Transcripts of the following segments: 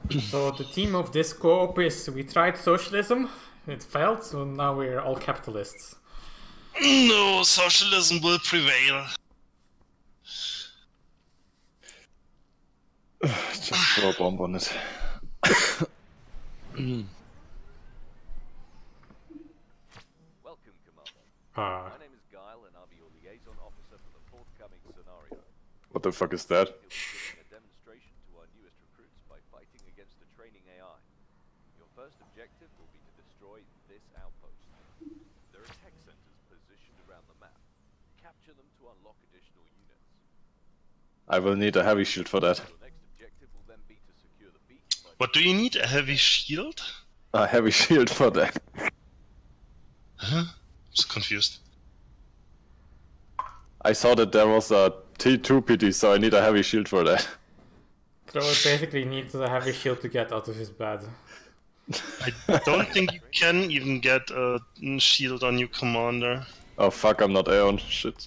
So the theme of this co-op is we tried socialism, it failed, so now we're all capitalists. No, socialism will prevail. Just throw a bomb on it. Welcome, Commander. My name is Guile, and I'll be your liaison officer for the forthcoming scenario. What the fuck is that? You'll be giving a demonstration to our newest recruits by fighting against a training AI. Your first objective will be to destroy this outpost. There are tech centers positioned around the map. Capture them to unlock additional units. I will need a heavy shield for that. Your next objective will then be to secure the beach. What do you need? A heavy shield? A heavy shield for that. Huh? I'm so confused. I saw that there was a T2 PD, so I need a heavy shield for that. Crow basically needs a heavy shield to get out of his bed. I don't think you can even get a shield on you, Commander. Oh fuck, I'm not Aeon. Shit.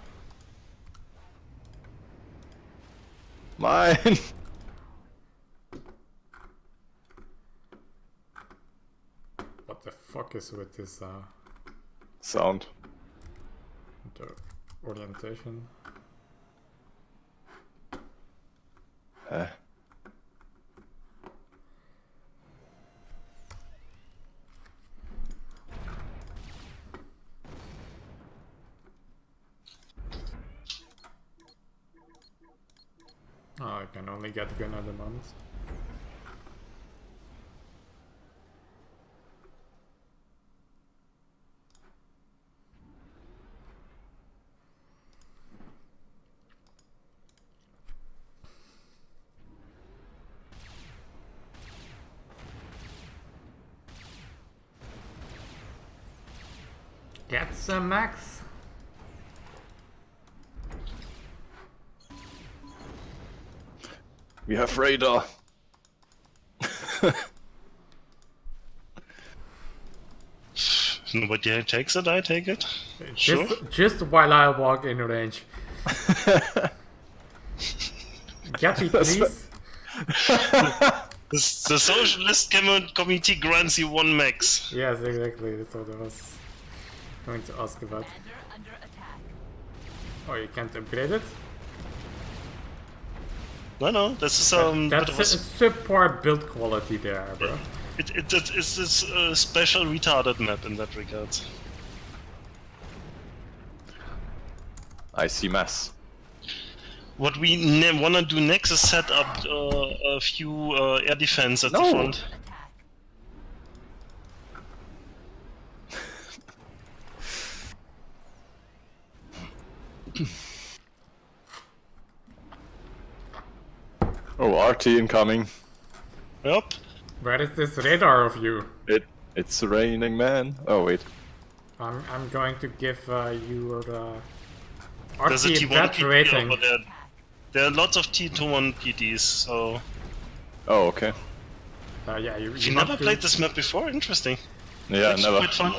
Mine! What the fuck is with this Sound. the orientation? Eh. Oh, I can only get gun at the moment. Get some max. We have radar. Nobody takes it, I take it. Sure. Just while I walk in range. Get me, please. The Socialist Committee grants you 1 max. Yes, exactly. That's what I was going to ask about. Under attack. Oh, you can't upgrade it? No, this is That's a subpar build quality there, bro. it's a special retarded map in that regard. I see mass. What we wanna do next is set up a few air defense at the front. Oh, RT incoming. Yep. Where is this radar of you? It's raining, man. Oh wait. I'm going to give your There's a RT T1 bad PD rating. over there. There are lots of T1 PDs, so... Oh, okay. Yeah, you never played this map before? Interesting. Yeah, It's never. quite fun.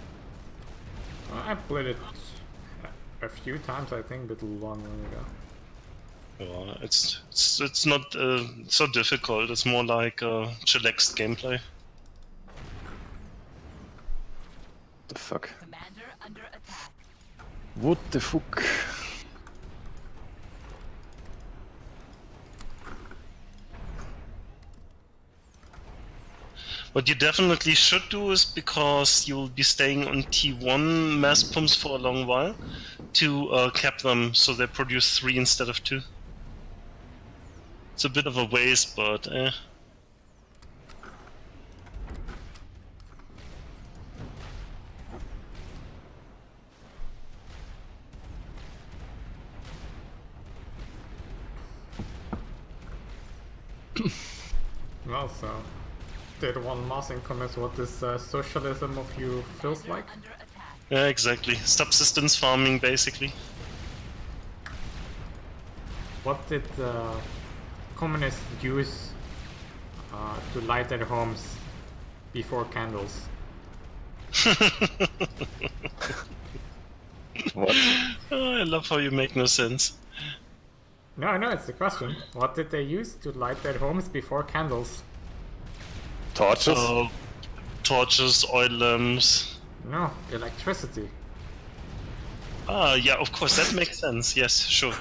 I played it a few times, I think, but long ago. Well, it's not so difficult. It's more like chillaxed gameplay. The fuck? Commander under attack. What the fuck? What you definitely should do is, because you'll be staying on T1 mass pumps for a long while, to cap them so they produce 3 instead of 2. It's a bit of a waste, but eh. Well, so Tier 1 mass income is what this socialism of you feels like? Under attack. Yeah, exactly. Subsistence farming, basically. What did communists use to light their homes before candles? What? Oh, I love how you make no sense. No, no, it's the question. What did they use to light their homes before candles? Torches? Torches, oil lamps. No, electricity. Ah, yeah, of course, that makes sense. Yes, sure.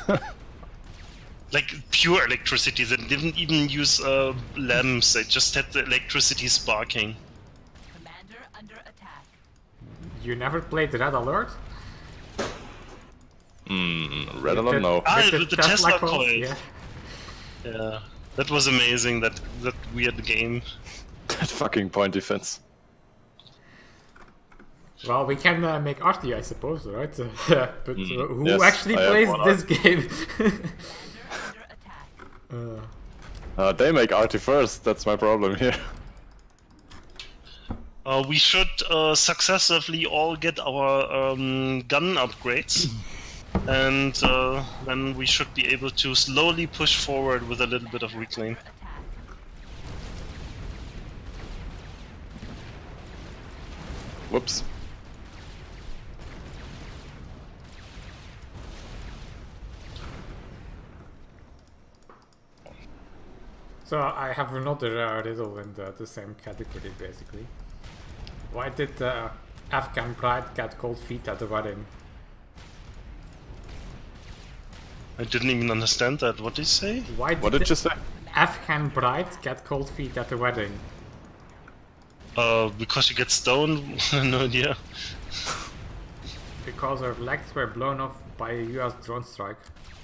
Like pure electricity. They didn't even use lamps. They just had the electricity sparking. Commander under attack. You never played Red Alert? Red alert? No. Ah, With the Tesla coils? coil. Yeah. Yeah, that was amazing. That weird game. That fucking point defense. Well, we can make arty, I suppose, right? But who Yes, actually I have plays one this game? Under attack. They make arty first, that's my problem here. We should successively all get our gun upgrades, and then we should be able to slowly push forward with a little bit of reclaim. Attack. Whoops. So I have another riddle in the same category, basically. Why did the Afghan bride get cold feet at the wedding? I didn't even understand that. What did you say? Why What did you say? Afghan bride get cold feet at the wedding? Because you get stoned? No idea. Because her legs were blown off by a US drone strike.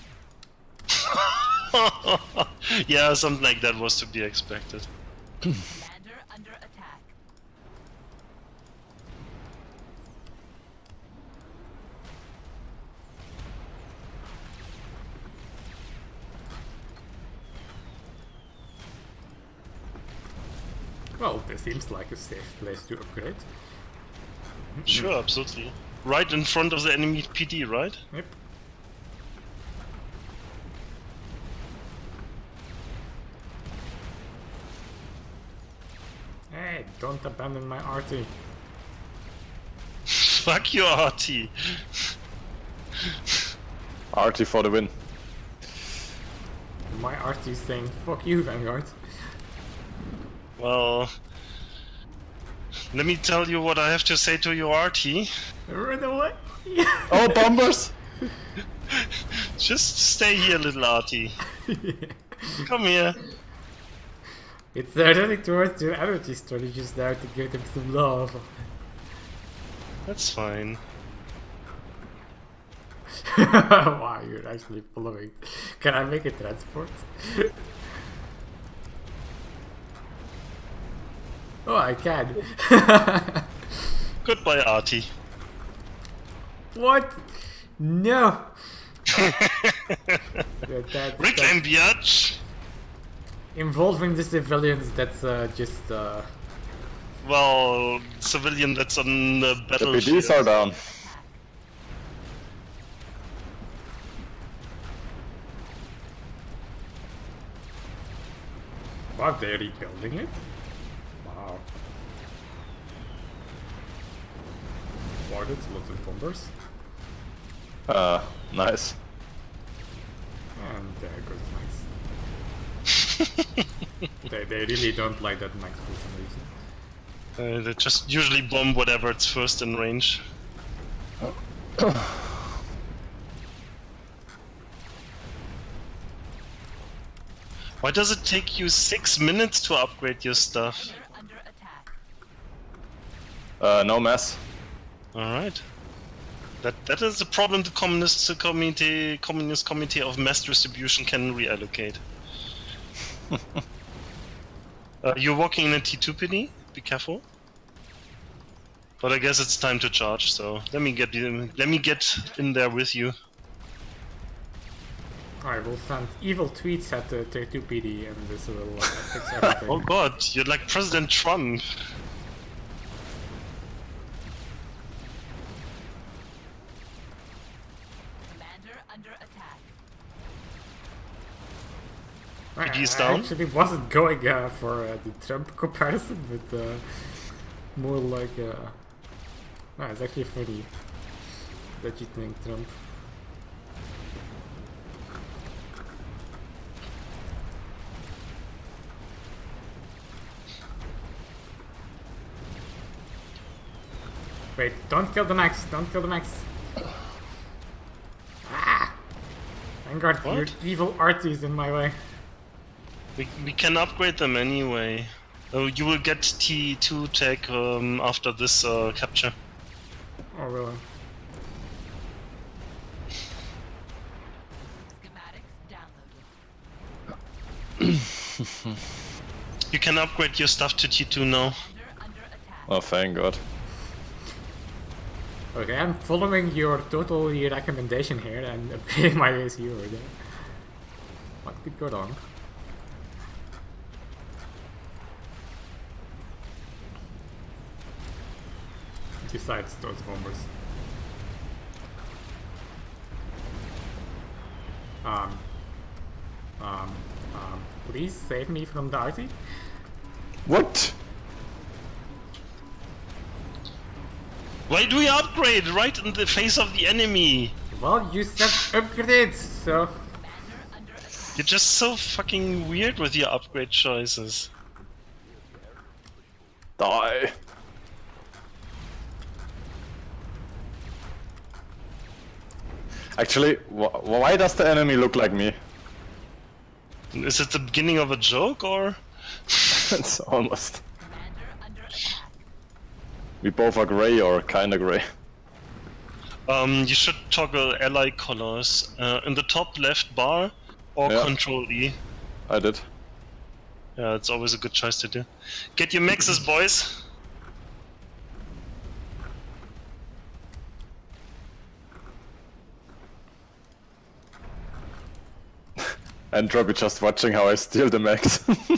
Yeah, something like that was to be expected. Commander under attack. Well, this seems like a safe place to upgrade. Sure, absolutely. Right in front of the enemy PD, right? Yep. Hey, don't abandon my arty. Fuck your RT. Arty for the win. My arty is saying, fuck you, Vanguard. Well, let me tell you what I have to say to your RT. Run away! Oh, bombers! Just stay here, little RT. Come here. It's running towards your energy storage just there to give them some love. That's fine. Wow, you're actually following. Can I make a transport? Oh, I can. Goodbye, RT. What? No! Reclaim biatch! Involving the civilians, that's just Well, civilian that's on the The battlefield. PDs are down. Wow, they're rebuilding it? Wow. Wow, that's lots of bombers. Nice. And there goes Max. they really don't like that Max for some reason. They just usually bomb whatever it's first in range. Why does it take you 6 minutes to upgrade your stuff? Under attack. No mess. Alright. That is the problem the Communist Committee of Mass Distribution can reallocate. You're walking in a T2 PD, be careful. But I guess it's time to charge, so let me get in there with you. I will send evil tweets at the 2 PD and this will fix everything. Oh god, you're like President Trump. Commander under attack. PD's I down? actually wasn't going for the Trump comparison, but more like it's actually funny that you think Trump. Wait, don't kill the max, don't kill the max. Ah! Thank god, What? your evil artie's in my way. We can upgrade them anyway. You will get T2 tech after this capture. Oh really? Schematics downloaded. You can upgrade your stuff to T2 now. Under attack. Oh, thank God. Okay, I'm following your total recommendation here and upgrading my AC over there. What could go wrong? Besides those bombers. Please save me from the arty. What? Why do we upgrade right in the face of the enemy? Well, you said upgrade, so... Commander under attack. You're just so fucking weird with your upgrade choices. Die. Actually, why does the enemy look like me? Is it the beginning of a joke or? It's almost. Commander under attack. We both are grey or kinda grey. You should toggle ally colors in the top left bar or Yeah. Control E. I did. Yeah, it's always a good choice to do. Get your maxes, boys. Entropy just watching how I steal the max.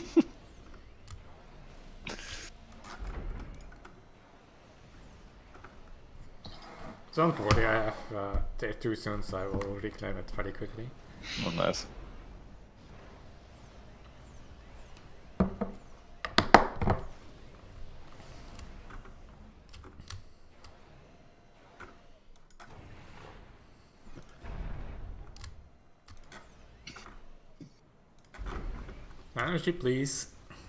Don't worry, I have tier 2 soon, so I will reclaim it very quickly. Oh, nice. Energy, please.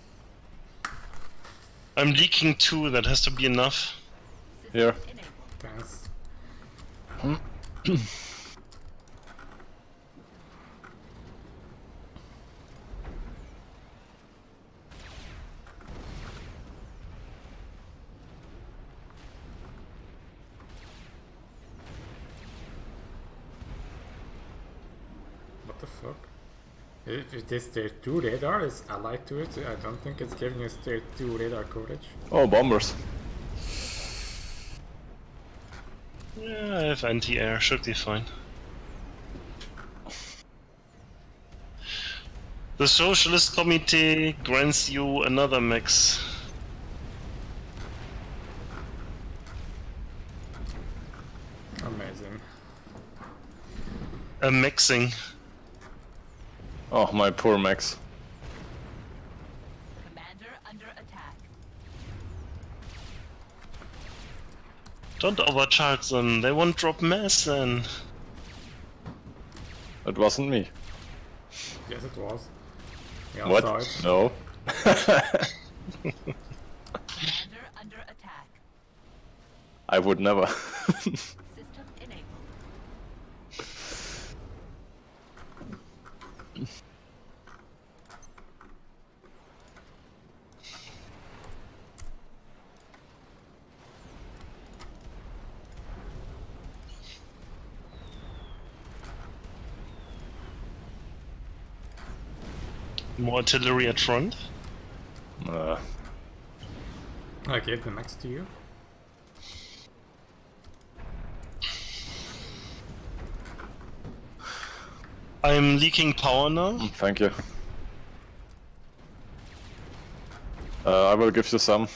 I'm leaking 2, that has to be enough. Here. Enabled. Thanks. What the fuck? If this tier 2 radar is allied to it, I don't think it's giving us tier 2 radar coverage. Oh, bombers. Yeah, I have anti-air, should be fine. The Socialist Committee grants you another max. Amazing. A maxing. Oh, my poor max. Commander under attack. Don't overcharge them, they won't drop mass then. It wasn't me. Yes, it was. Yeah, What? saw it. No. Commander under attack. I would never. System enabled. More artillery at front. I gave the max to you. I'm leaking power now. Thank you. I will give you some.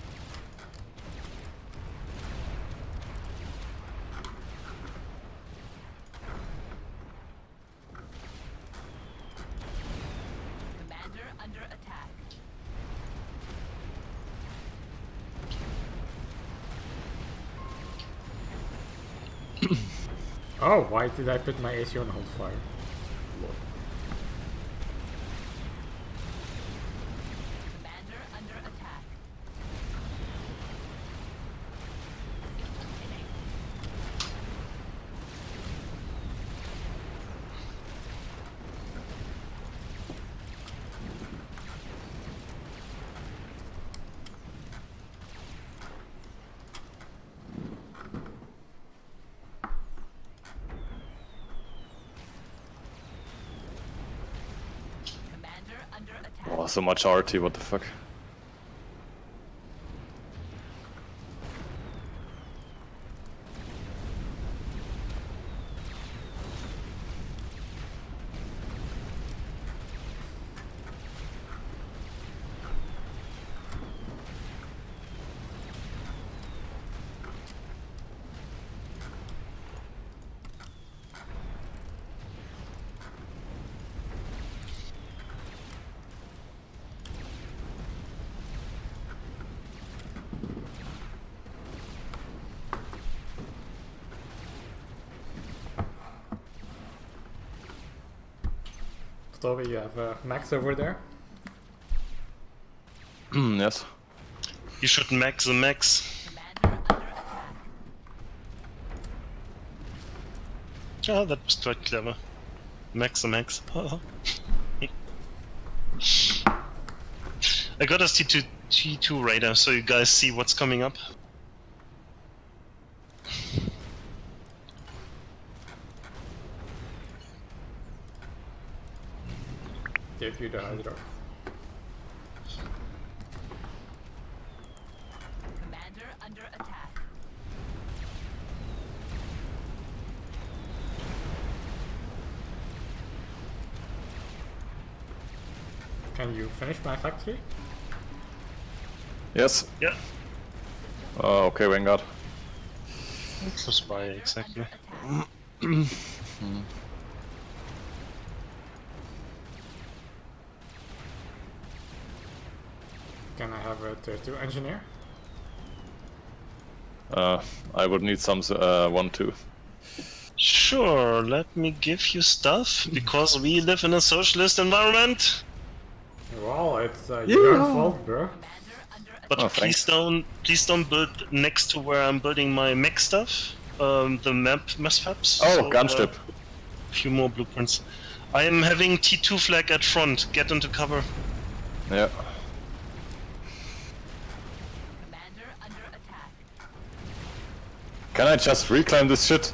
Commander under attack. Oh, why did I put my AC on hold fire? Commander under attack. under attack. Oh, so much RT, what the fuck? Toby, you have Max over there? Yes. You should max the max. Commander under attack. Oh, that was quite clever. Max the max. I got us T2 radar, so you guys see what's coming up. Give you the Hydra. Commander under attack. Can you finish my factory? Yes. Yeah. Oh, okay, Vanguard. Close by, exactly. Attack. Can I have a tier 2 engineer? I would need some 1-2. Sure, let me give you stuff, because we live in a socialist environment. Well, it's your fault, bro. Commander under attack. But Oh, please don't build next to where I'm building my mech stuff. The mass maps. Oh, gunship. A few more blueprints. I am having T2 flag at front. Get into cover. Yeah. Commander under attack. Can I just reclaim this shit?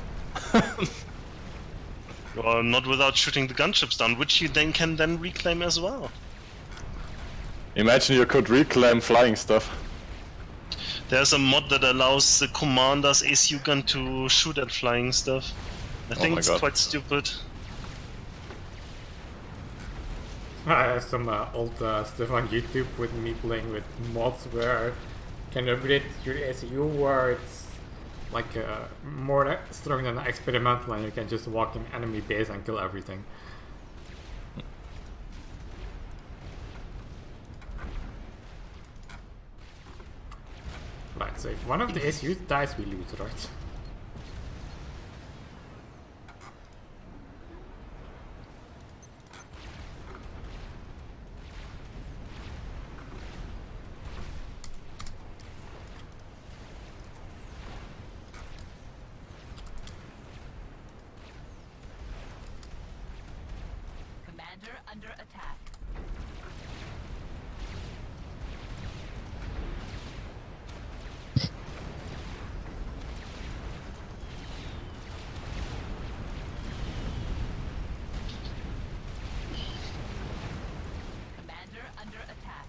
Not without shooting the gunships down, which you then can reclaim as well. Imagine you could reclaim flying stuff. There's a mod that allows the commander's ACU gun to shoot at flying stuff. I think my it's God. quite stupid. I have some old stuff on YouTube with me playing with mods where you can upgrade your ACU where it's like more strong than experimental and you can just walk in enemy base and kill everything. Right, so if one of the ACUs dies, we lose, right? Commander under attack. Commander under attack.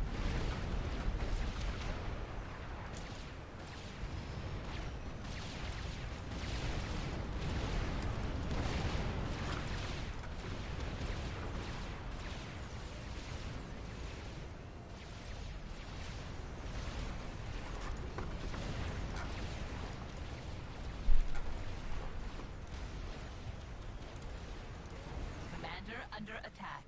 Commander under attack.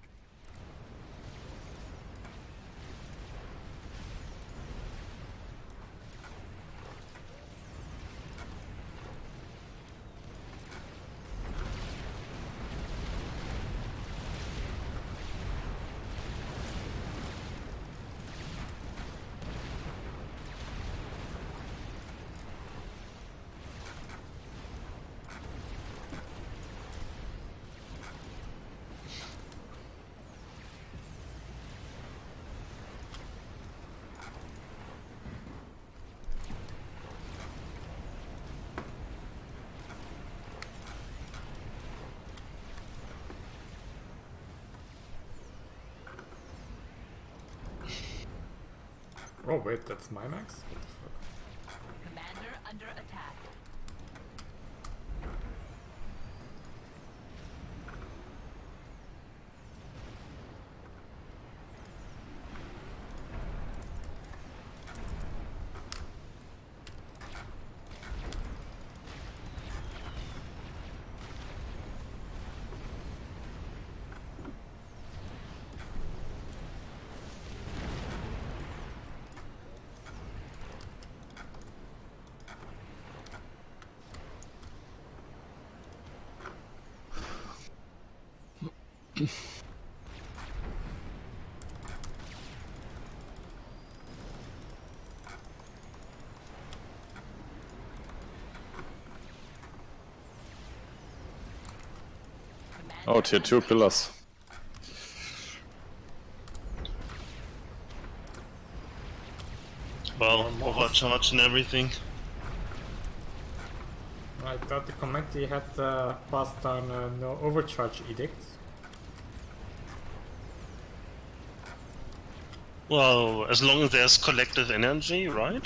Oh wait, that's my max? What the fuck? Commander under attack. Oh, tier 2 pillars. Well, overcharge and everything. I thought the committee had passed down no overcharge edict. Well, as long as there's collective energy, right?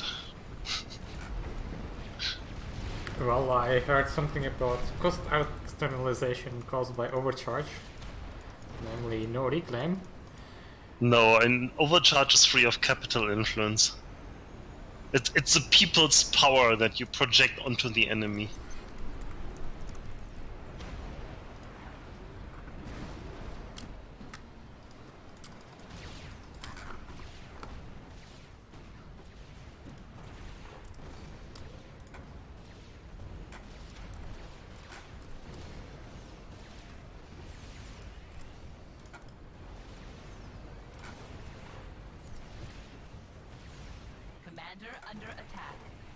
Well, I heard something about cost externalization caused by overcharge, namely no reclaim. No, and overcharge is free of capital influence. It's the people's power that you project onto the enemy. Commander under attack.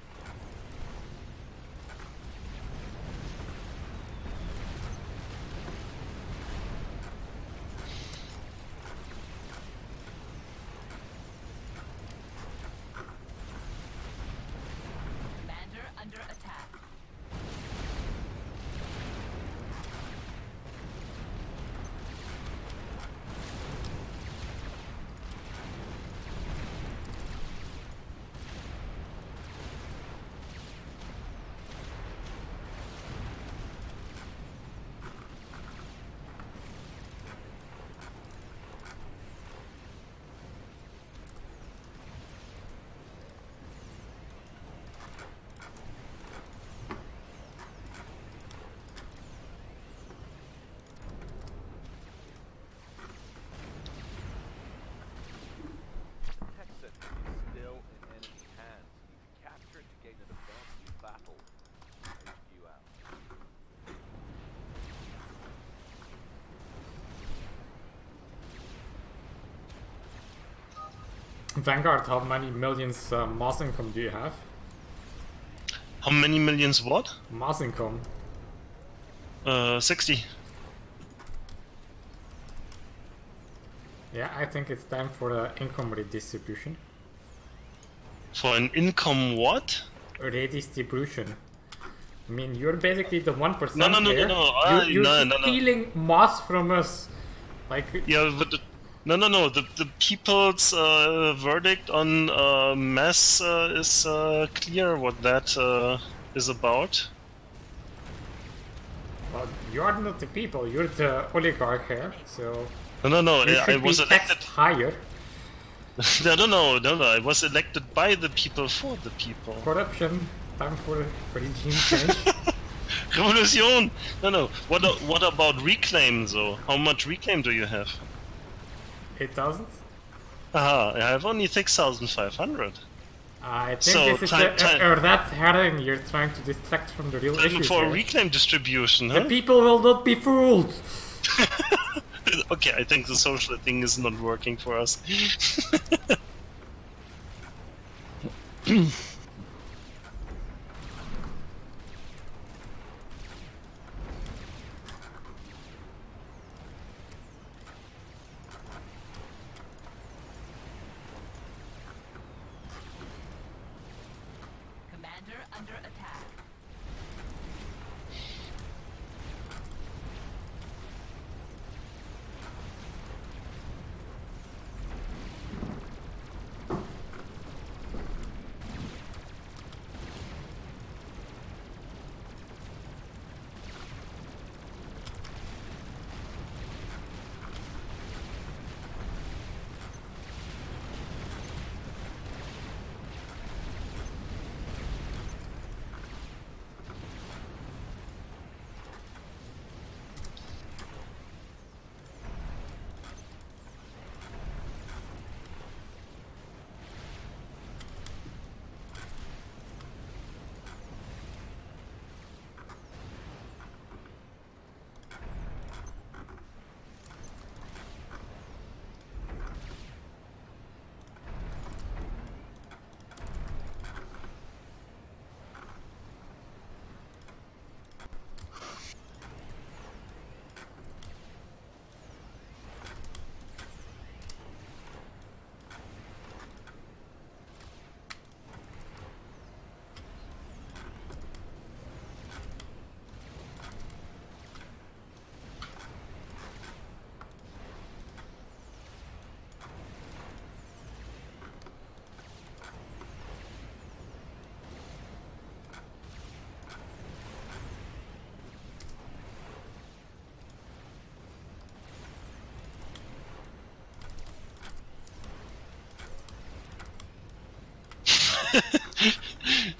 Commander under attack. Tech center is still in enemy hands. You can capture it to gain an advantage in battle. HQ out. Vanguard, how many millions mass income do you have? How many millions what? Mass income. 60. Yeah, I think it's time for the income redistribution. For an income what? Redistribution. I mean, you're basically the 1% No, no, no, here. no, You're no, no, no. stealing mass from us. Like, Yeah, but no. The people's verdict on mass is clear what that is about. well, you're not the people, you're the oligarch here, so No. you I should was be elected. taxed higher. No. I was elected by the people for the people. Corruption. Time for regime change. Revolution. No. What about reclaim though? How much reclaim do you have? 8,000? Aha, I have only 6,500. I think So, this is time- a red herring. You're trying to distract from the real issue. For reclaim distribution, The huh? people will not be fooled. Okay, I think the social thing is not working for us. Commander under attack.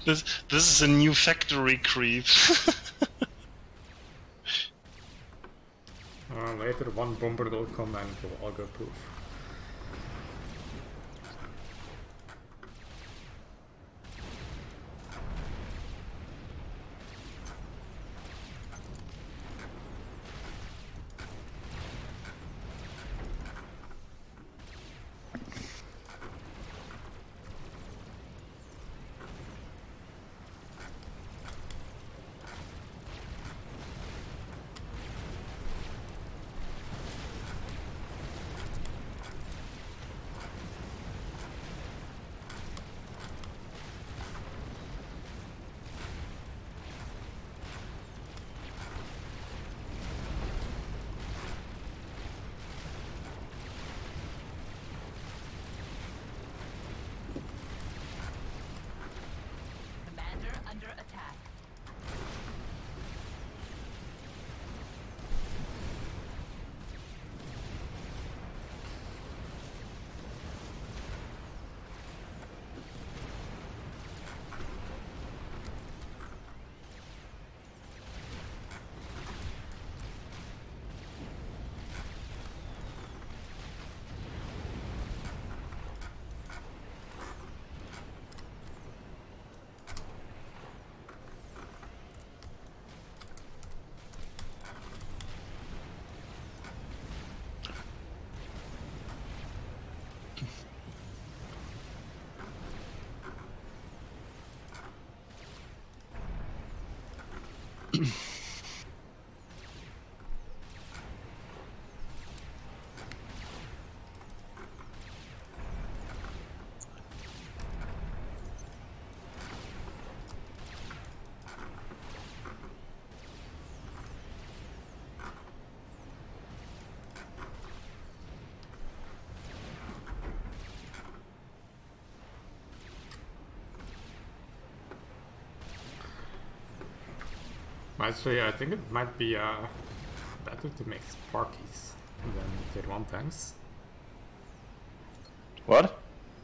This is a new factory creep. Later one bomber will come and we'll all go poof. Commander under attack. Actually, I think it might be better to make Sparkies than tier 1 tanks. What?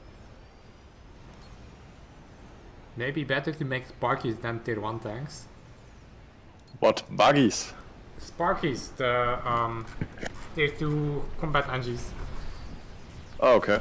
Maybe better to make Sparkies than tier 1 tanks. What? Buggies? Sparkies, the tier 2 combat engines. Oh, okay.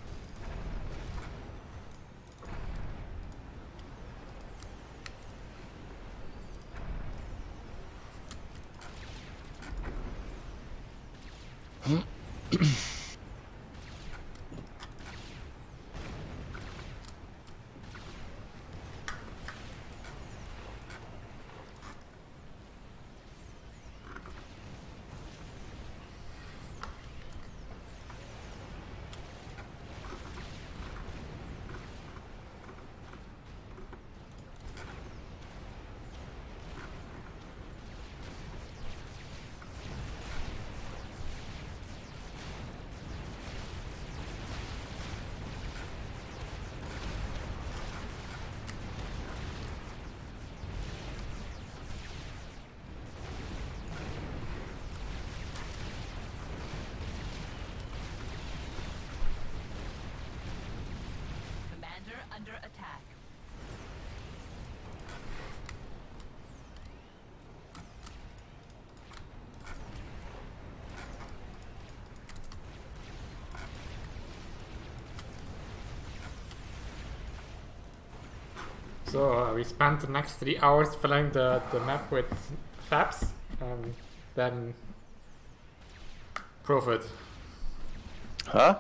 Commander under attack. So we spent the next 3 hours filling the map with fabs and then profit. Huh?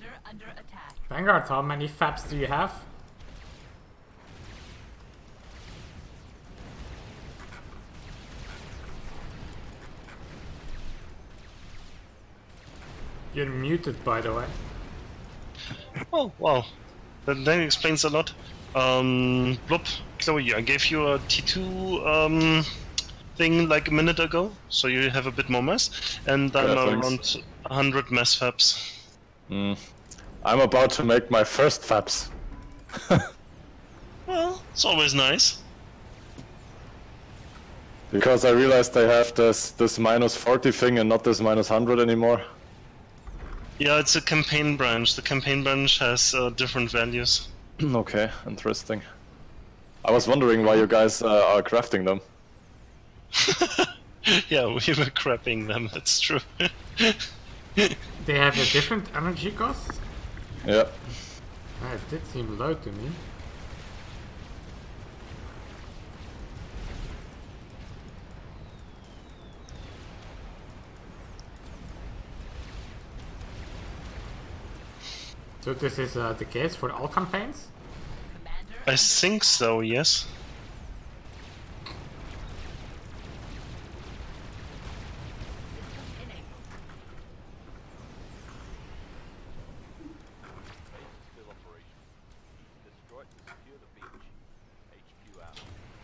under attack. Vanguard, how many faps do you have? You're muted, by the way. Oh, wow. That explains a lot. Blub, Chloe, I gave you a T2 thing like a minute ago, so you have a bit more mass, and I'm thanks. around 100 mass fabs. I'm about to make my first faps. Well, it's always nice. Because I realized I have this minus 40 thing and not this minus 100 anymore. Yeah, it's a campaign branch. The campaign branch has different values. Okay, interesting. I was wondering why you guys are crafting them. Yeah, we were crapping them, that's true. They have a different energy cost? Yeah. Ah, it did seem low to me. So this is the case for all campaigns? Commander I think so, yes. system enabled. Base is still operational. Destroy it to secure the beach. HQ out.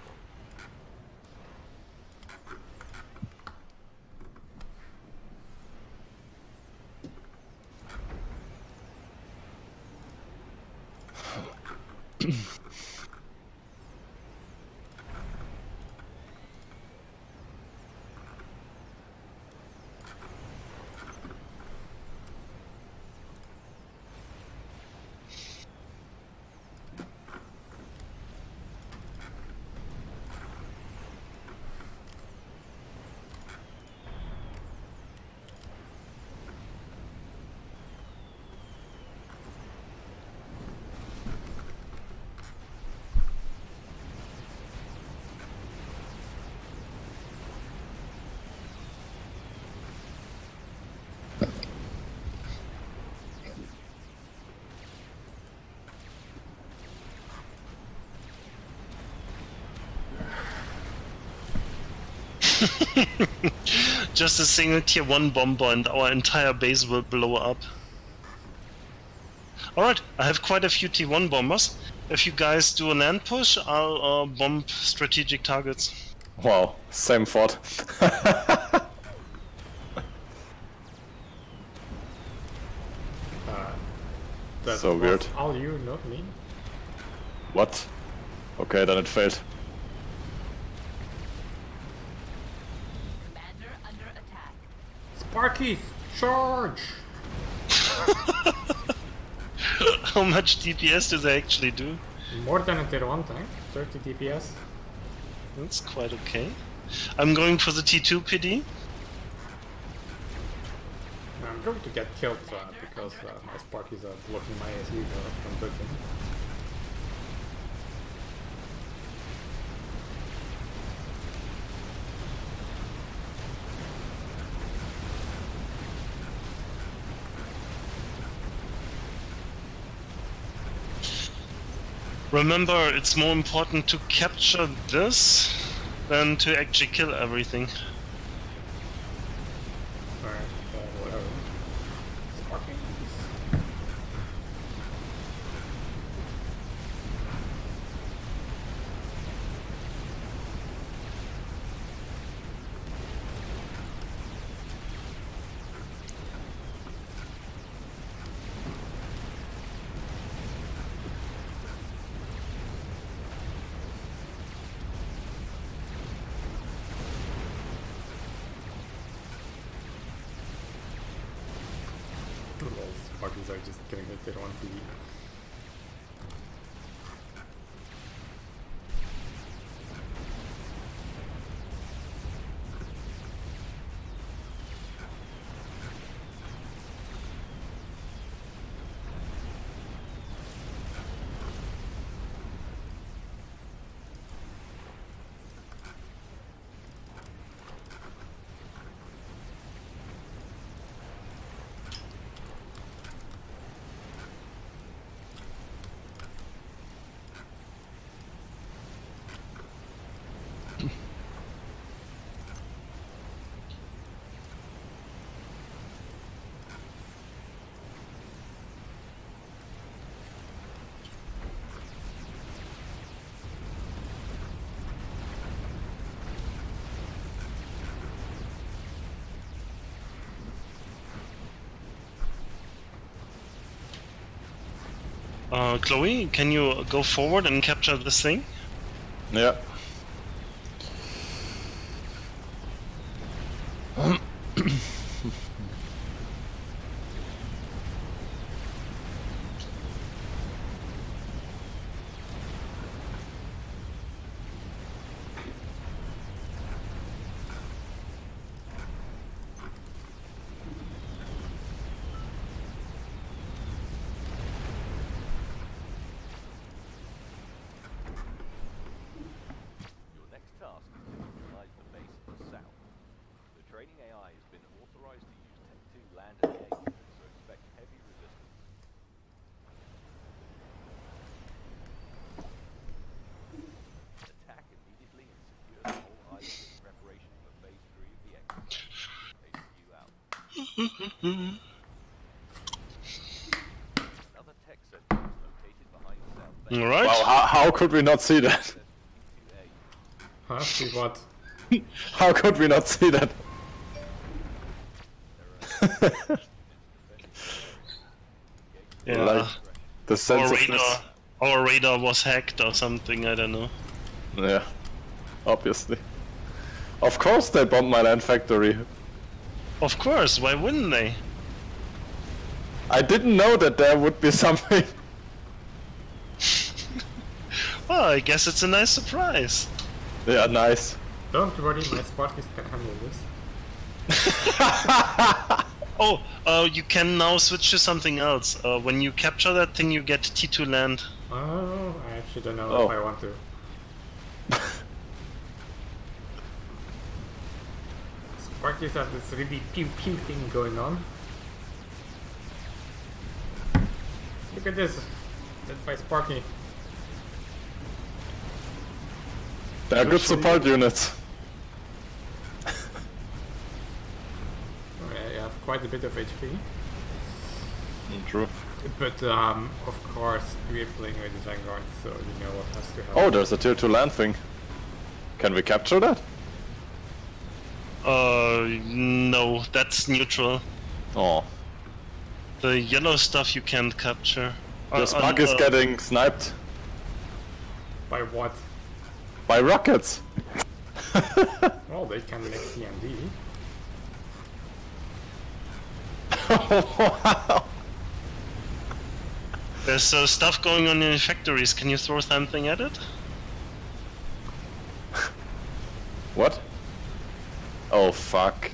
Just a single tier 1 bomber and our entire base will blow up. Alright, I have quite a few T1 bombers. If you guys do a land push, I'll bomb strategic targets. Wow, same thought. That So was weird. all you, not me. What? Okay, then it failed. Commander under attack. Sparkies, charge! How much DPS do they actually do? More than a tier 1 tank, 30 DPS. That's quite okay. I'm going for the T2 PD. I'm going to get killed because my Sparkies are blocking my ASU from touching. Remember, it's more important to capture this than to actually kill everything. Alright, whatever. Sparkies. Sparkies are just getting the tier 1 PD. Chloe, can you go forward and capture this thing? Yeah. Your next task is to neutralize the base in the south. The training AI has been authorized to use Tech 2 land and air units, so expect heavy resistance. Attack immediately and secure the whole island in preparation for Phase 3 of the exercise. HQ out. Another tech center is located behind South Bay. Alright. Wow, how could we not see that? Access to T2A. Huh? See what? How could we not see that? Yeah. Like the sense of this. Our radar was hacked or something, I don't know. Yeah, obviously. Of course they bombed my land factory. Of course, why wouldn't they? I didn't know that there would be something. Well, I guess it's a nice surprise. Yeah, nice. Don't worry, my Sparkies can handle this. Oh, you can now switch to something else. When you capture that thing, you get T2 land. Oh, I actually don't know Oh. if I want to. Sparkies have this really pew pew thing going on. Look at this. That's by Sparky. They are good support units. Oh, yeah, you have quite a bit of HP. True. But of course, we're playing with the Vanguard, so you know what has to happen. Oh, there's a tier 2 land thing. Can we capture that? No, that's neutral. Oh. The yellow stuff you can't capture. The Spark is getting sniped By what? by rockets. Well, they can make TND. Wow. There's stuff going on in factories. Can you throw something at it? What? Oh fuck.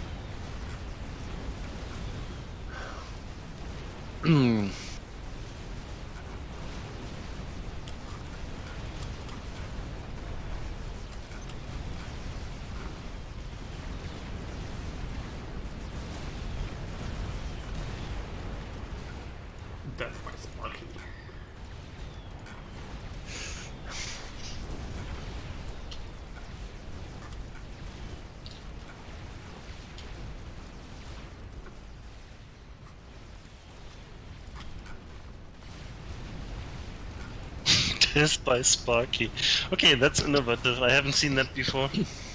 That's by Sparky. This by Sparky. Okay, that's innovative. I haven't seen that before.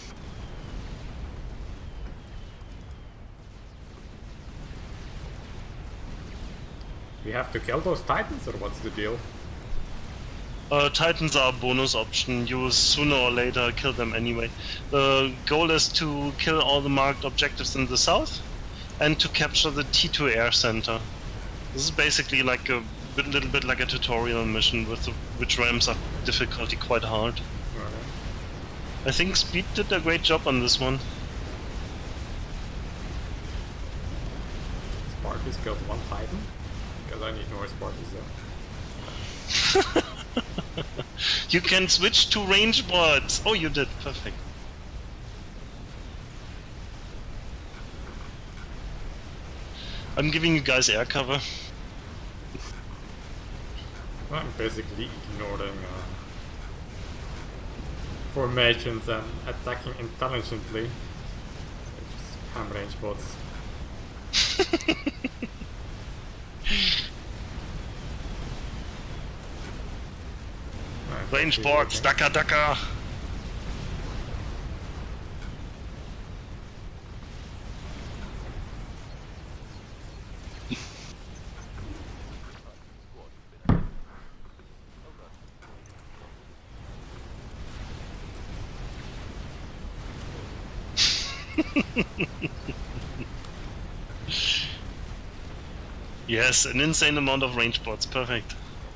We have to kill those Titans, or what's the deal? Titans are a bonus option. You sooner or later kill them anyway. The goal is to kill all the marked objectives in the south and to capture the T2 air center. This is basically like a little bit like a tutorial mission which ramps up difficulty quite hard. Alright. I think Speed did a great job on this one. Sparky's killed one Titan? Because I need more Sparkies though. You can switch to Rangebots! Oh, you did. Perfect. I'm giving you guys air cover. I'm basically ignoring formations and attacking intelligently. Just spam range bots. Rangebots, Daka Daka! Yes, an insane amount of Rangebots. Perfect.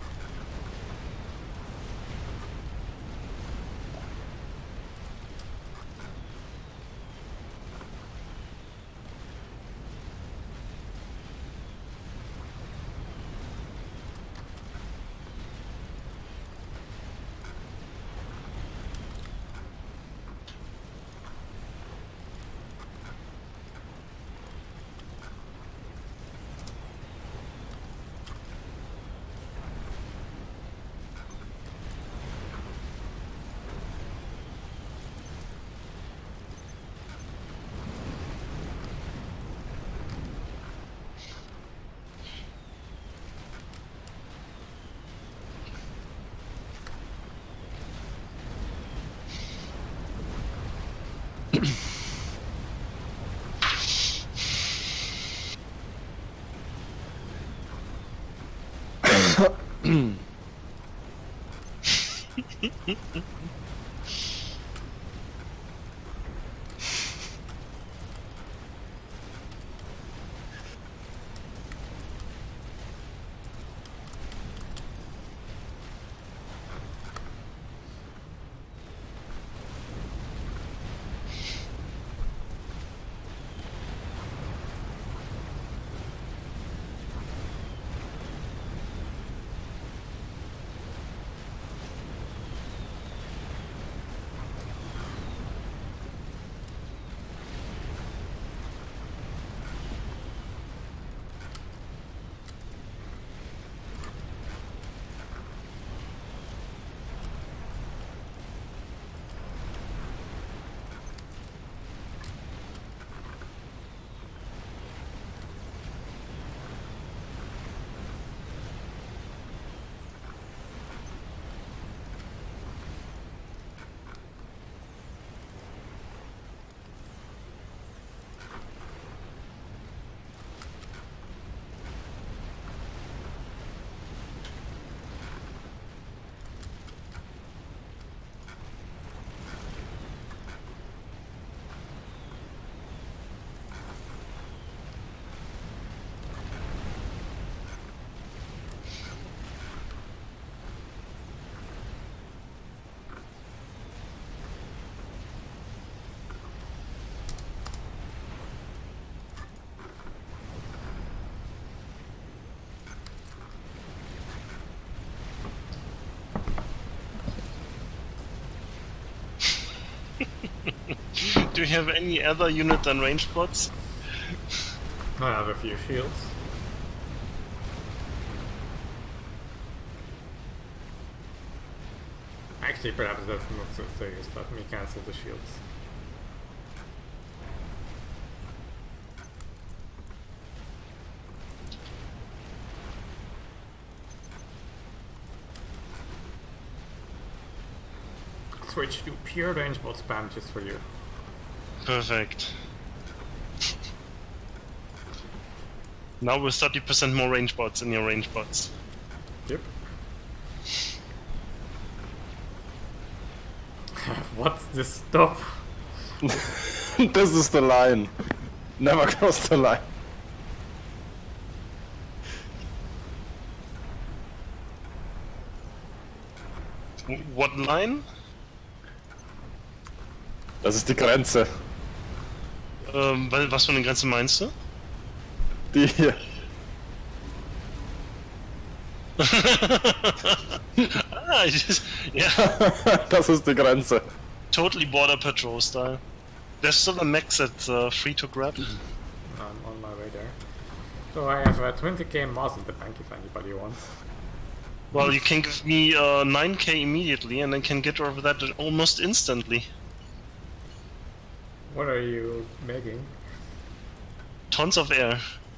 Do you have any other unit than Rangebots? I have a few shields. Actually, perhaps that's not so serious. Let me cancel the shields. Switch to pure rangebot spam just for you. Perfect. Now with 30% more Rangebots in your Rangebots. Yep. What's this stop? This is the line. Never cross the line. What line? Das ist die Grenze. Was für eine Grenze meinst du? Die hier. Yeah. Das ist die Grenze. Totally border patrol style. There's still a max that's free to grab. I'm on my way there. So I have 20k moss in the bank if anybody wants. Well, you can give me 9k immediately and I can get rid of that almost instantly. What are you making? Tons of air.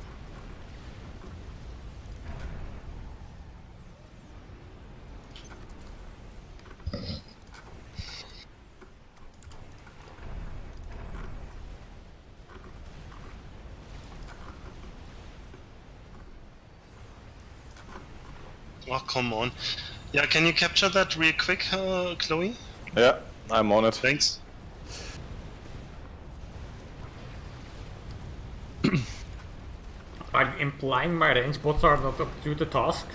Oh, come on. Yeah, can you capture that real quick, Chloe? Yeah, I'm on it. Thanks. Are you implying my Rangebots are not up to the task?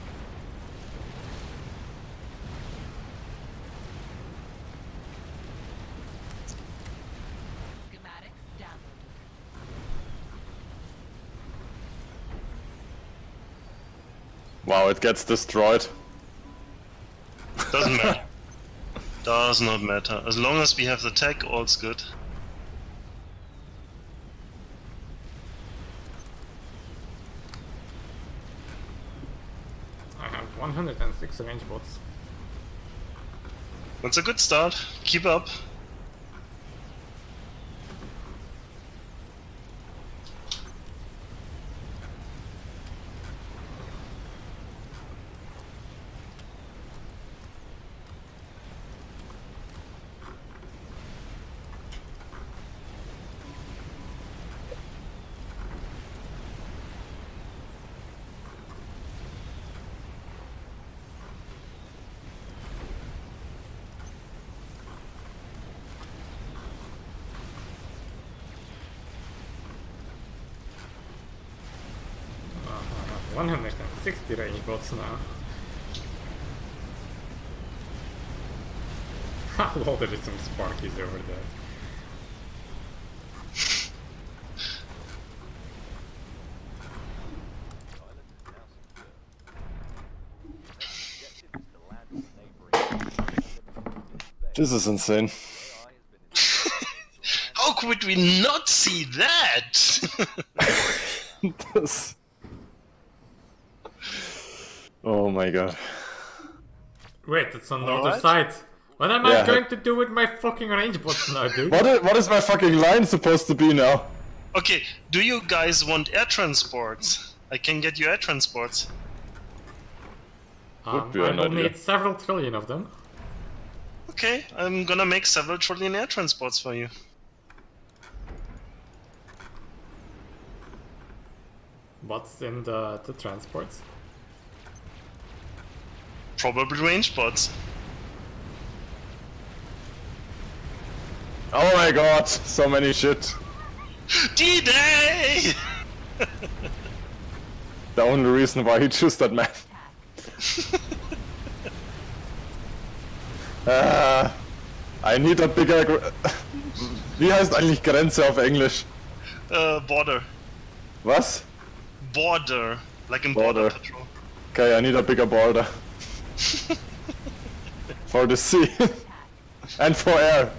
Schematics downloaded. Wow, it gets destroyed. Doesn't matter. Does not matter. As long as we have the tech, all's good. I have 106 Rangebots. That's a good start. Keep up. I have 160 Rangebots now. Lol, there is some Sparkies over there. Island is now secure. Objective is to land on the neighboring This is insane. AI has been installed. How could we not see that? This- Oh my god. Wait, it's on the other Alright. side. What am I Yeah. going to do with my fucking Rangebots now, dude? What is my fucking line supposed to be now? Okay, do you guys want air transports? I can get you air transports. Would be I an will idea. need several trillion of them. Okay, I'm gonna make several trillion air transports for you. What's in the transports? Probably Rangebots. Oh my god, so many shit. D-Day! The only reason why he chose that map. I need a bigger... Wie heißt eigentlich Grenze auf Englisch? Border. Was? Border. Like in Border. Border Patrol. Okay, I need a bigger border. For the sea. And for air.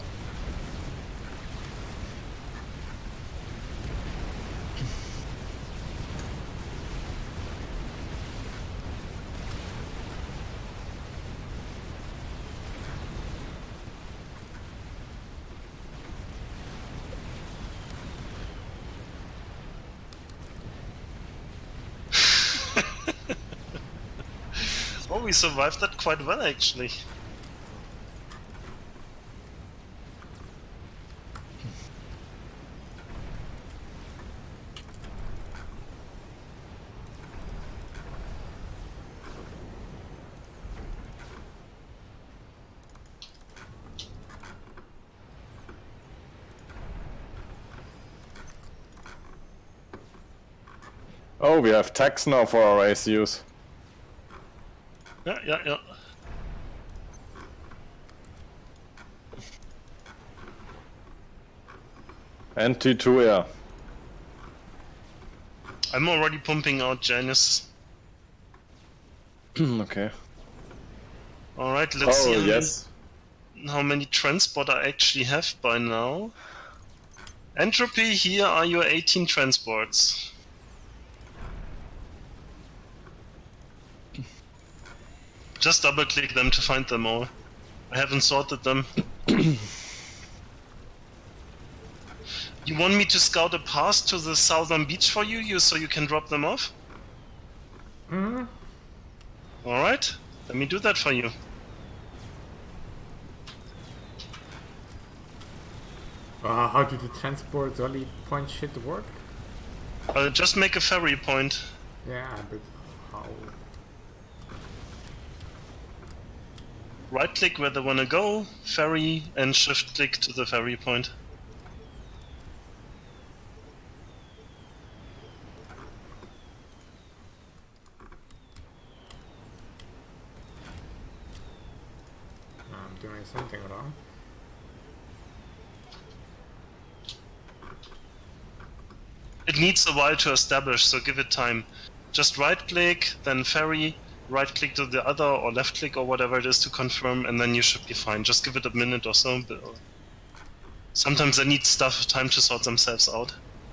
Oh, we survived that quite well, actually. Oh, we have tax now for our ACUs. Yeah. And T2 air. I'm already pumping out Janus. Okay. Alright, let's see Oh, yes. how many transport I actually have by now. Entropy, here are your 18 transports. Just double click them to find them all. I haven't sorted them. You want me to scout a path to the southern beach for you, so you can drop them off? Hmm? Alright, let me do that for you. How do the transport only point shit work? Just make a ferry point. Yeah, but how? Right click where they wanna go, ferry, and shift click to the ferry point. It needs a while to establish, so give it time. Just right-click, then ferry, right-click to the other, or left-click, or whatever it is to confirm, and then you should be fine. Just give it a minute or so. Sometimes they need time to sort themselves out.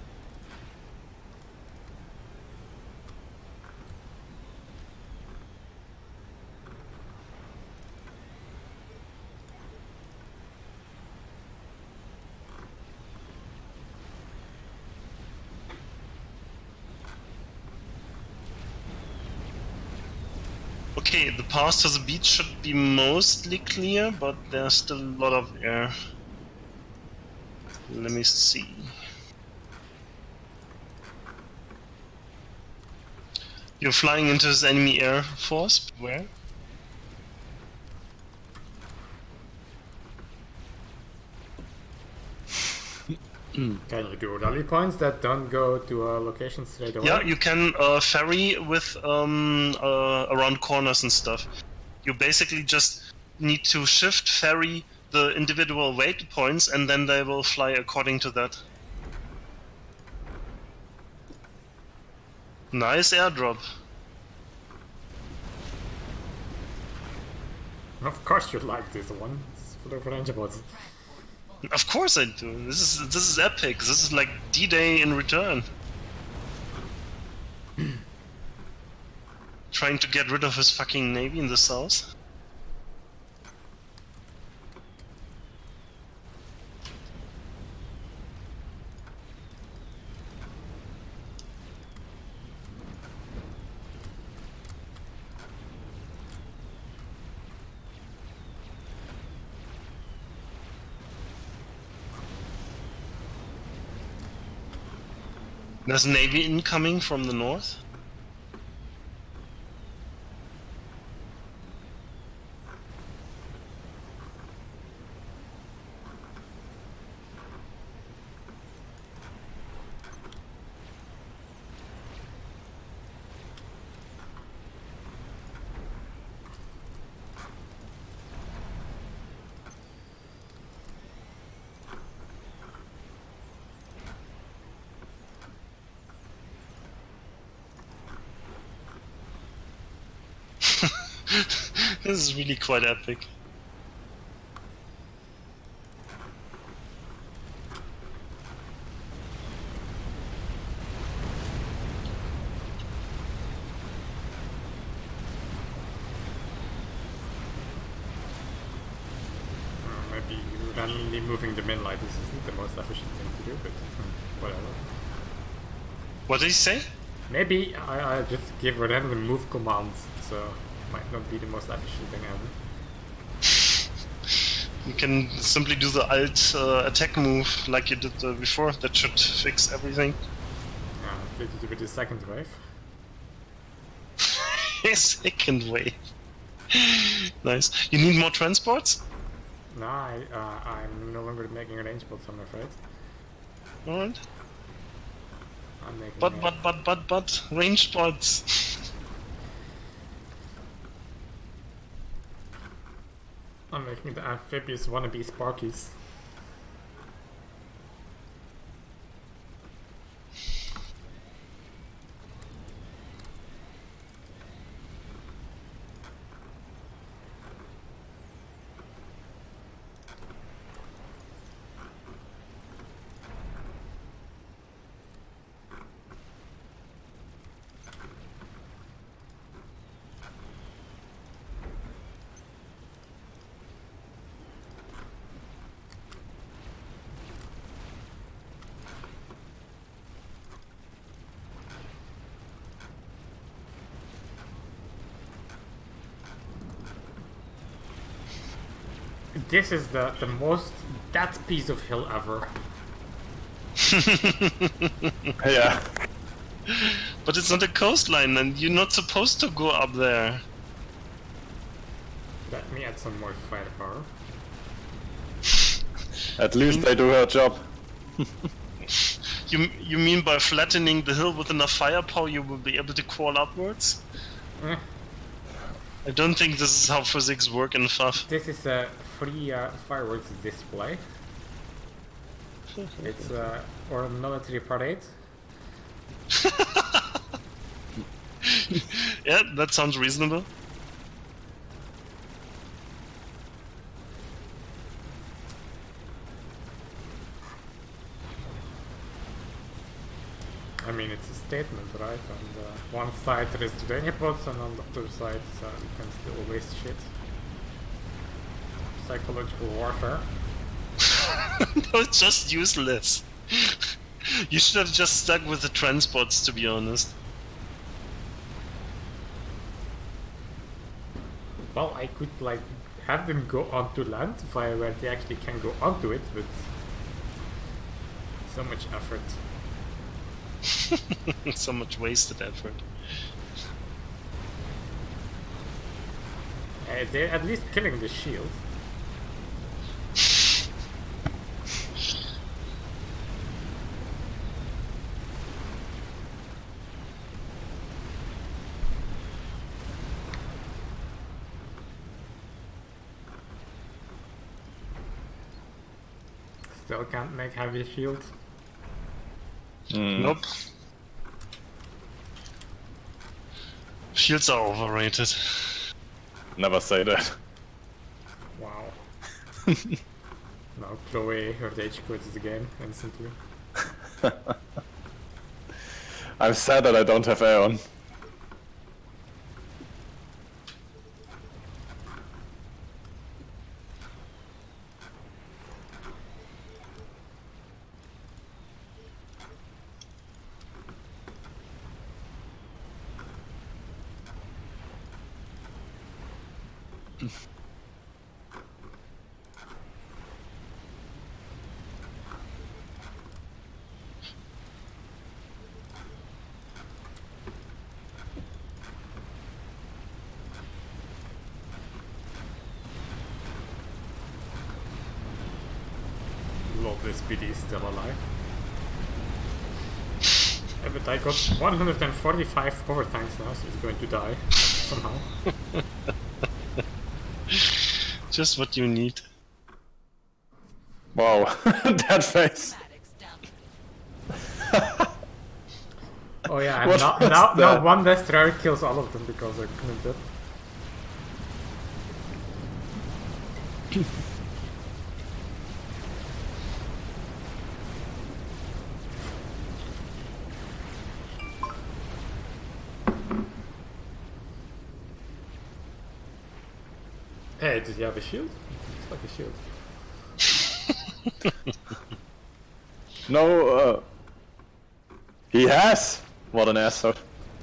Okay, the path to the beach should be mostly clear, but there's still a lot of air. Let me see. You're flying into his enemy air force? Where? Can you do rally points that don't go to a location straight away? Yeah, you can ferry with around corners and stuff. You basically just need to shift ferry the individual waypoints, and then they will fly according to that. Nice airdrop. Of course you like this one. It's full of Rangebots. Of course I do. This is epic. This is like D-Day in return. Trying to get rid of his fucking navy in the south. There's navy incoming from the north. This is really quite epic. Maybe randomly moving the main light isn't the most efficient thing to do, but whatever. What did he say? Maybe I just give random move commands, so might not be the most efficient thing ever. You can simply do the alt attack move like you did before. That should fix everything. Did it with the second wave? Second wave. Nice. You need more transports? No, I'm no longer making Rangebots, I'm afraid. Alright. I'm making But Rangebots. I'm making the amphibious wannabe Sparkies. This is the most dead piece of hill ever. Yeah. But it's not a coastline and you're not supposed to go up there. Let me add some more firepower. At least they do her job. You mean by flattening the hill with enough firepower you will be able to crawl upwards? Eh, I don't think this is how physics work in FAF. this is a free fireworks display. It's or a military parade. Yeah, that sounds reasonable. I mean, it's a statement, right? On the one side there is Rangebots, and on the other side you can still waste shit. Psychological warfare. No, it's just useless. You should have just stuck with the transports, to be honest. Well, I could like have them go onto land via where they actually can go onto it, but so much effort. So much wasted effort. They're at least killing the shield. Still can't make heavy shield. Nope. Shields are overrated. Never say that. Wow. Now Chloe, her rage quits the game instantly. I'm sad that I don't have Aeon. Lol, this BD is still alive. Yeah, but I got 145 overtimes now, so he's going to die somehow. Just what you need. Wow, that face. Automatics downloaded. Oh yeah, and What now, was now that? one destroyer kills all of them because they're connected. Hey, does he have a shield? Looks like a shield. No, he has! What an asshole.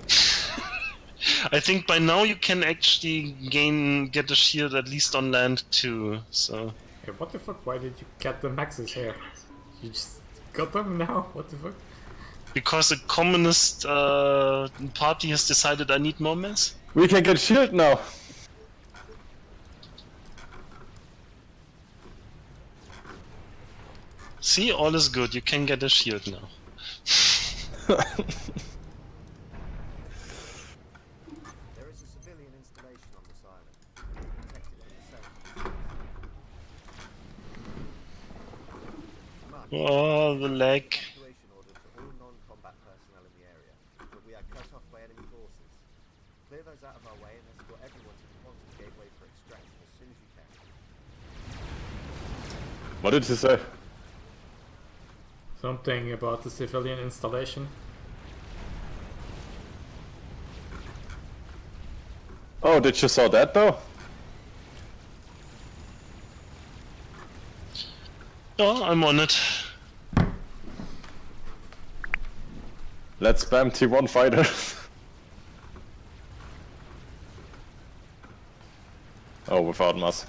I think by now you can actually get a shield at least on land too, so... Hey, what the fuck? Why did you get the maxes here? You just got them now? What the fuck? Because a communist party has decided I need more mess? We can get shield now. See, all is good, you can get a shield now. There is a civilian installation on this island. Protect it from yourself. Mark, Oh, the lag. evacuation order to all non-combat personnel in the area, but we are cut off by enemy forces. Clear those out of our way and escort everyone to the quantum gateway for extraction as soon as you can. What did he say? Something about the civilian installation. Oh, did you saw that though? Oh, I'm on it. Let's spam T1 fighters. Oh, without mass.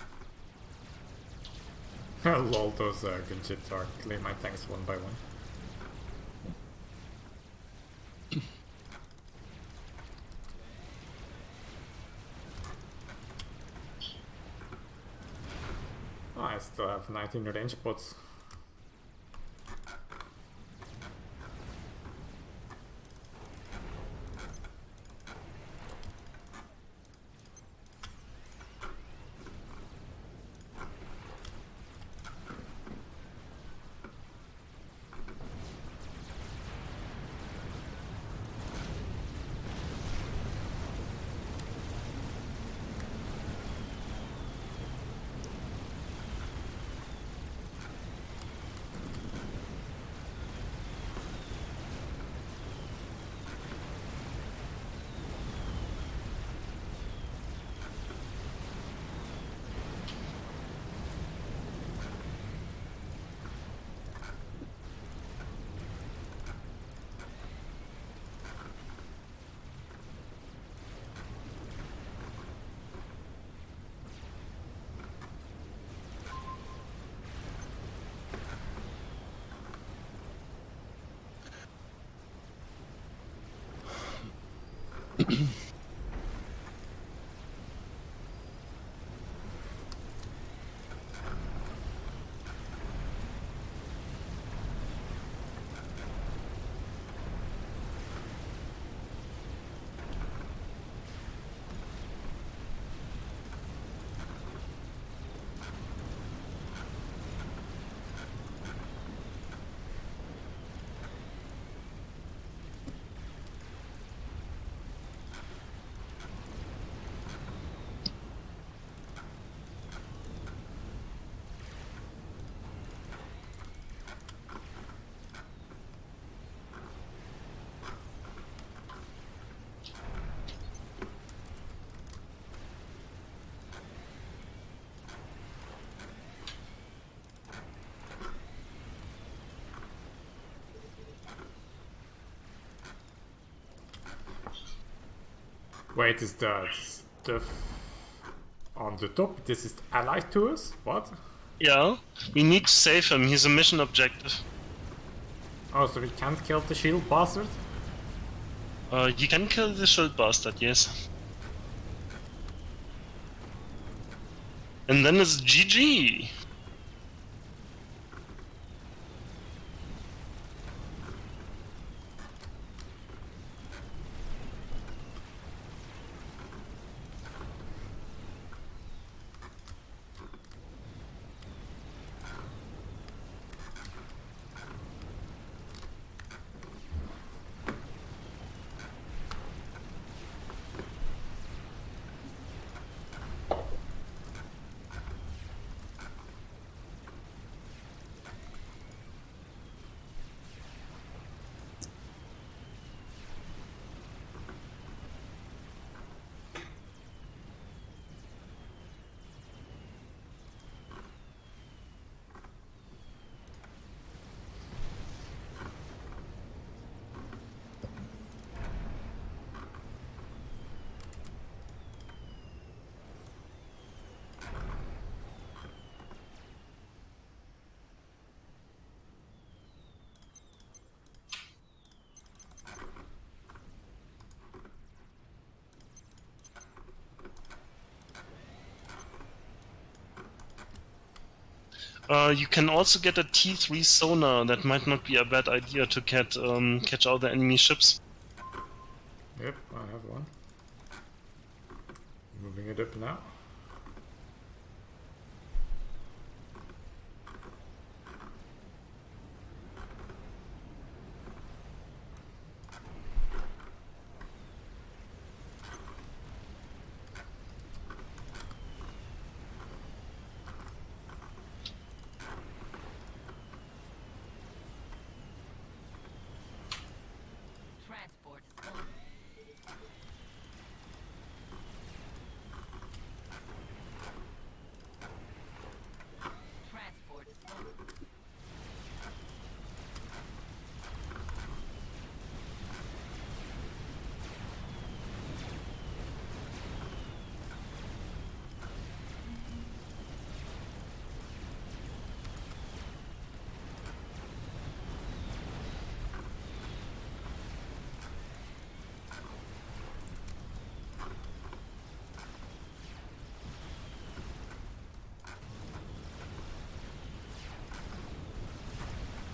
Lol, those gunships are killing my tanks one by one. I still have 19 Rangebots. Wait, is the stuff on the top? This is allied to us? What? Yeah, we need to save him. He's a mission objective. Oh, so we can't kill the shield bastard? You can kill the shield bastard, yes. And then it's GG. You can also get a T3 sonar. That might not be a bad idea to catch all the enemy ships. Yep, I have one. Moving it up now. Transport is on.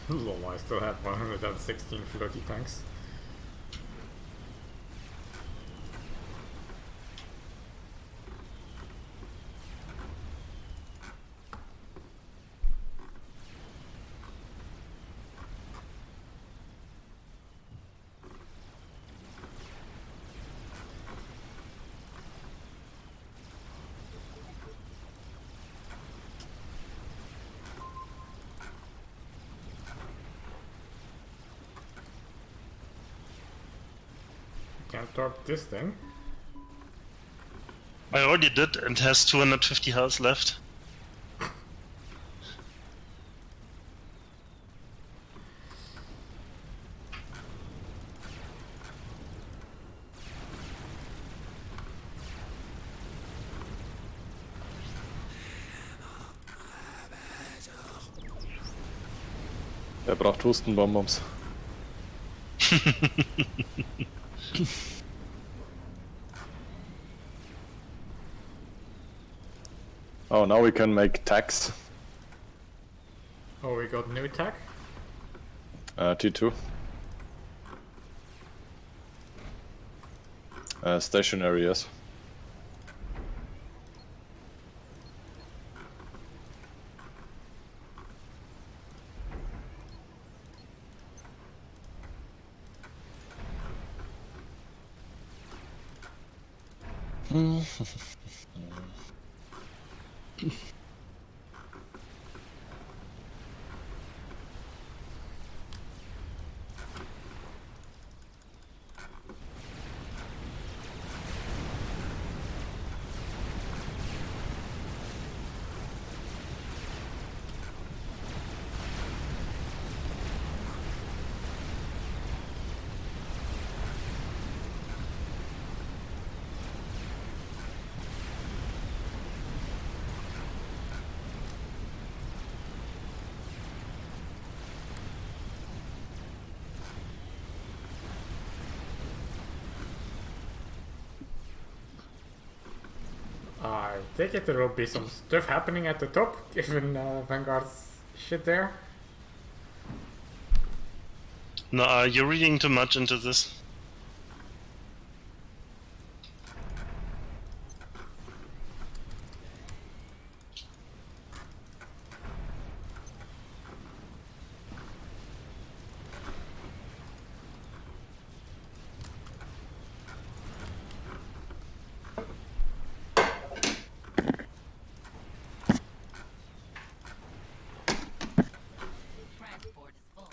Lol, I still have 116 floaty tanks. Can't torp this thing. I already did and has 250 health left. Er braucht Hustenbonbons. Oh, now we can make tags. Oh, we got new tech? T2. Stationary, yes. I take it there will be some stuff happening at the top, given Vanguard's shit there. No, you're reading too much into this. Transport is full.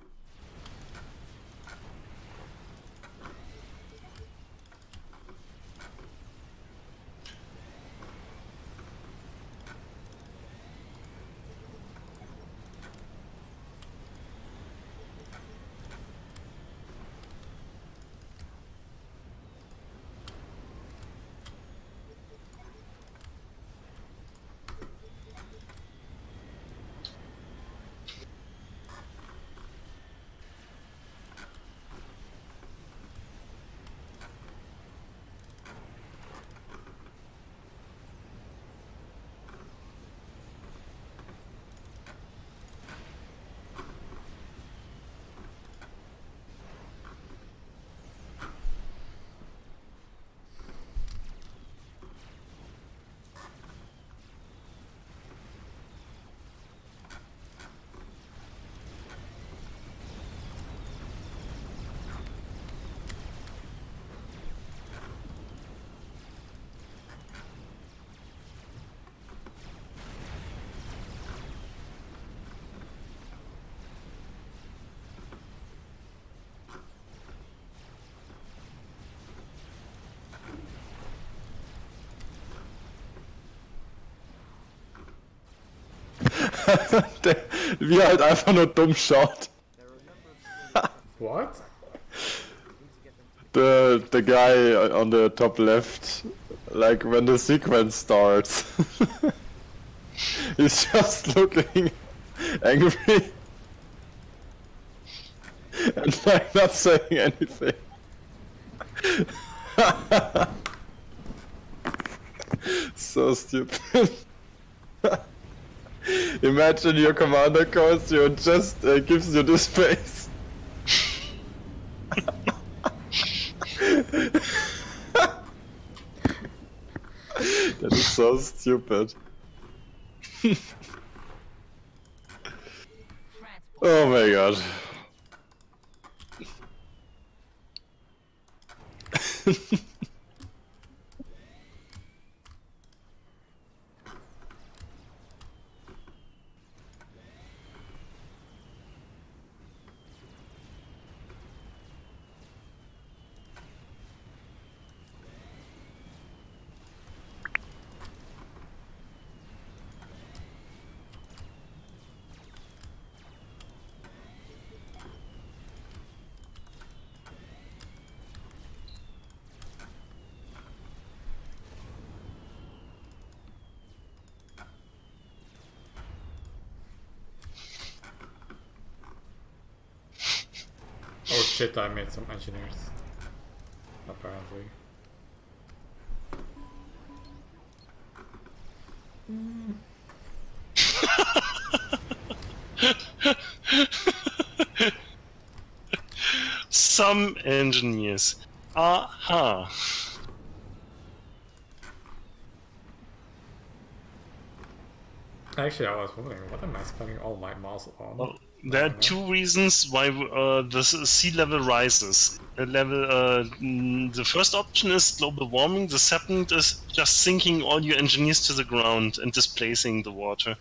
Wie er halt einfach nur dumm schaut. There are a number of smaller What? The guy on the top left, like when the sequence starts, he's just looking angry and like not saying anything. So stupid. Imagine your commander calls you and just gives you the space. That is so stupid. Oh my god. Oh shit, I made some engineers. Apparently. Some engineers. Aha. Actually, I was wondering, what am I spending all my mouse on? Well, there are two reasons why the sea level rises. The first option is global warming, the second is just sinking all your engineers to the ground and displacing the water.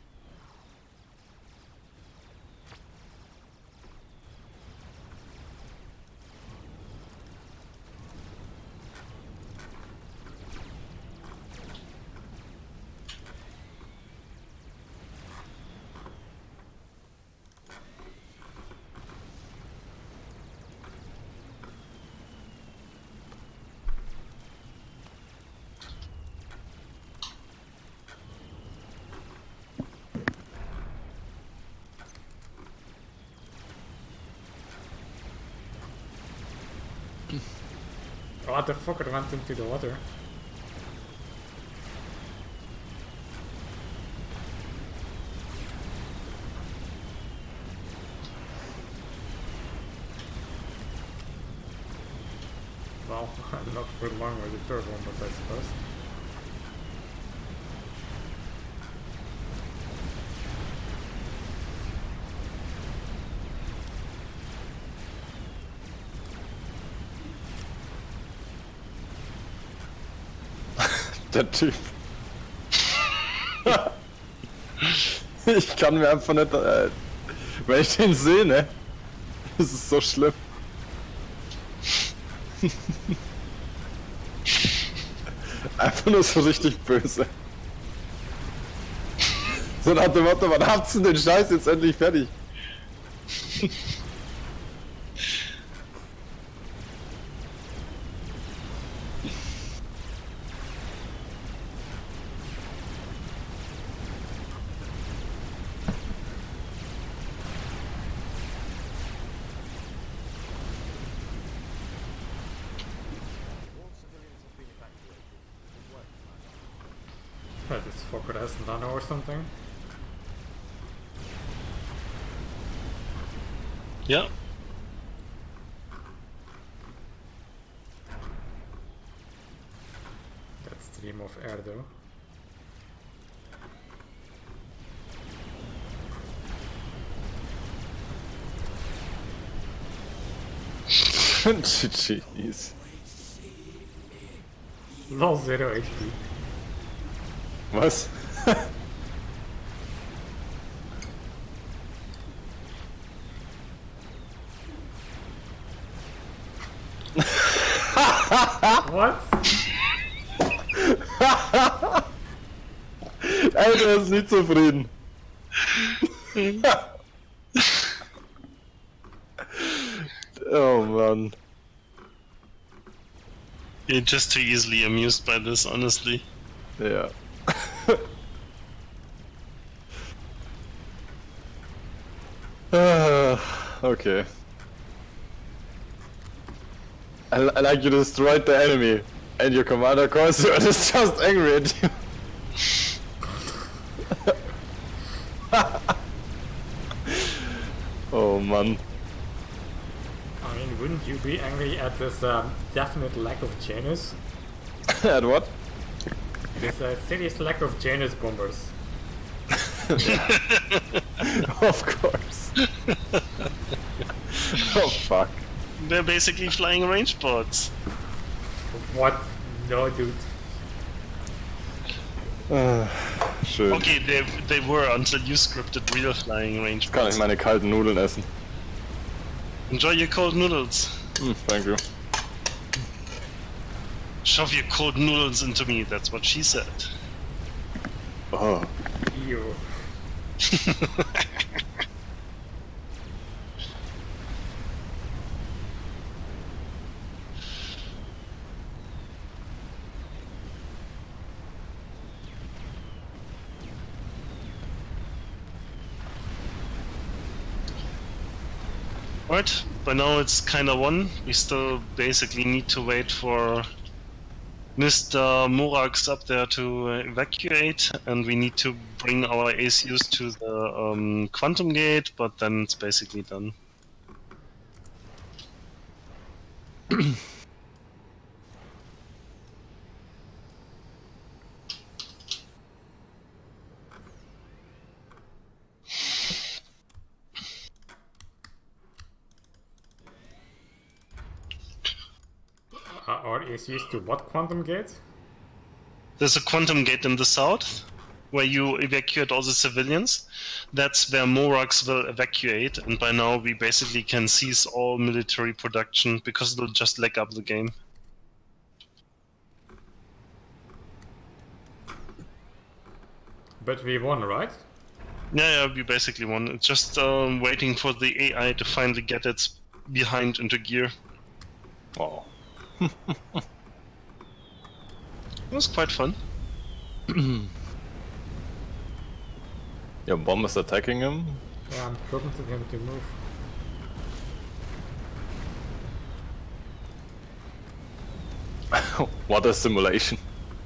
What the fuck, I went into the water. Well, not for long with the third one, but I suppose. Der Typ. Ich kann mir einfach nicht... wenn ich den sehe, ne? Das ist so schlimm. Einfach nur so richtig böse. So nach dem Motto, wann habt ihr den Scheiß jetzt endlich fertig? Right, this fucker has nano or something. Yeah. That stream of air though. Jeez. Lol, 0 HP. Was? What? Alter, ist nicht zufrieden. Oh Mann. You're just too easily amused by this, honestly. Ja. Okay. I like you destroyed the enemy, and your commander calls you and is just angry at you. man. I mean, wouldn't you be angry at this definite lack of Janus? At what? This serious lack of Janus bombers. Of course. Oh fuck. They're basically flying Rangebots. What? No, dude. Schön. Okay, they were until you scripted real flying Jetzt kann ich Rangebots. meine kalten Nudeln essen. Enjoy your cold noodles. Thank you. Shove your cold noodles into me, that's what she said. Oh. Ew. Right, by now it's kinda won. We still basically need to wait for Mr. Morax up there to evacuate, and we need to bring our ACUs to the quantum gate, but then it's basically done. Or is used to what quantum gate? There's a quantum gate in the south, where you evacuate all the civilians. That's where Morax will evacuate, and by now we basically can cease all military production, because it'll just leg up the game. But we won, right? Yeah, we basically won. It's just waiting for the AI to finally get its behind into gear. Oh. It was quite fun. Your bomb is attacking him. Yeah, I'm preventing him to move. What a simulation.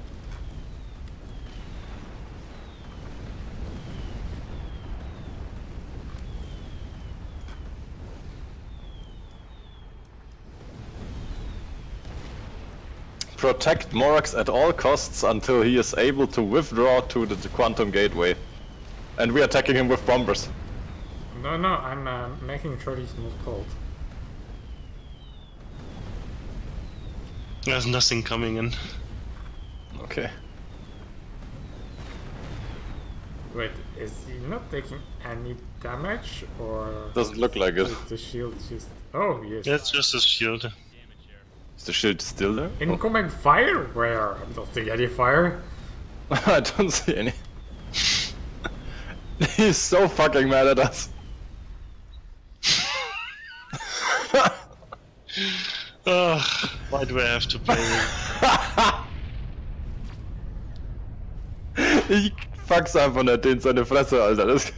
Protect Morax at all costs until he is able to withdraw to the quantum gateway. And we are attacking him with bombers. No, I'm making sure he's not cold. There's nothing coming in. Okay. Wait, is he not taking any damage, or Doesn't look like it. is the shield just... Oh, yes. That's just a shield. Is the shield still there? Incoming fire? Where? I don't see any fire. I don't see any. He's so fucking mad at us. Why do I have to play? Ich fuck's einfach nicht in seine Fresse, Alter. Das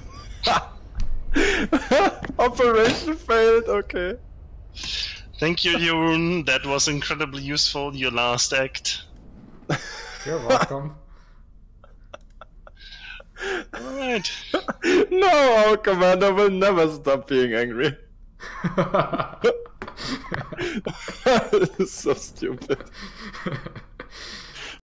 Operation failed, okay. Thank you, Jeroen. That was incredibly useful, your last act. You're welcome. Alright. No, our commander will never stop being angry. This is so stupid.